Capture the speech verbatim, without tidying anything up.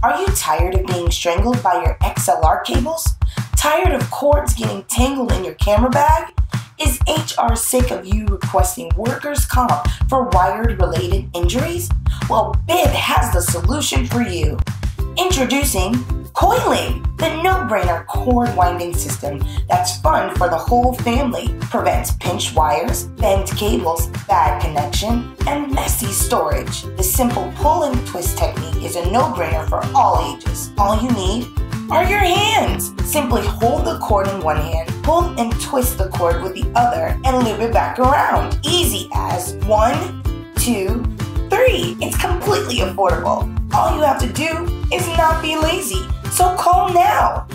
Are you tired of being strangled by your X L R cables? Tired of cords getting tangled in your camera bag? Is H R sick of you requesting workers' comp for wired-related injuries? Well, B I B has the solution for you. Introducing Coiling, the no-brainer cord winding system that's fun for the whole family. Prevents pinched wires, bent cables, bad connection, and messy storage. The simple pull and twist technique is a no-brainer for all ages. All you need are your hands. Simply hold the cord in one hand, pull and twist the cord with the other, and loop it back around. Easy as one, two, three. It's completely affordable. All you have to do is not be lazy. So call now.